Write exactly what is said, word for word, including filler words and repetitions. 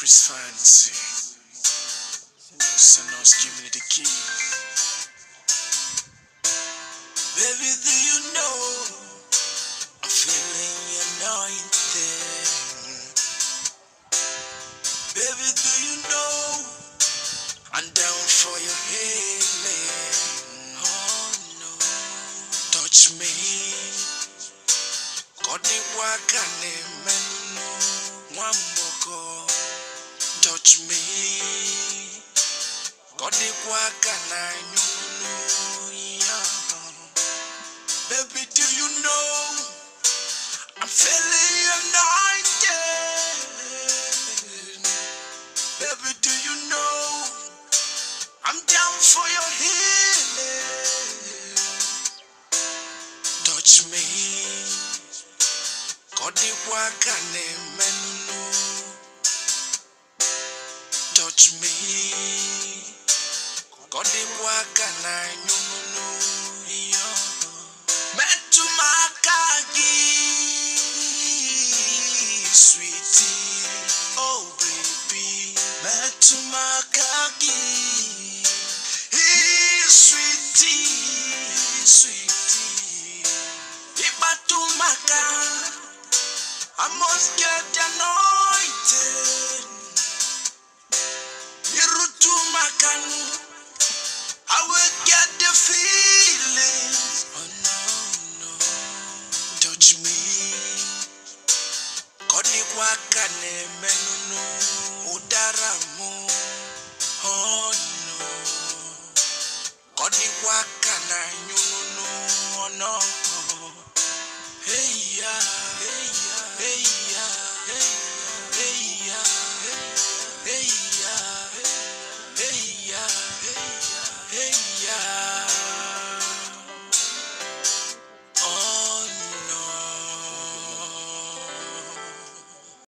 Chris Fancy. Sonos, give me the key. Baby, do you know I'm feeling anointed? Baby, do you know I'm down for your healing? Oh no, touch me. Kodi wakane menu wamboko. Touch me. Kodi wakana nyunu yeah. Baby, do you know I'm feeling anointed? Baby, do you know I'm down for your healing? Touch me. Kodi wakane menu. Touch me. Kodi wakana nyunu yeah. Metumakagi, sweetie, oh baby. Metumakagi, sweetie, sweetie. Ibatumaka, I must get anointed. Irutumakan, I will get the feelings. Oh no, no. Touch me. Kodi wakane menunu udaramu. Oh no. Kodi wakana nyunu. Oh no. Hey ya, hey ya, hey ya, hey ya, hey ya, hey ya, hey ya, hey ya.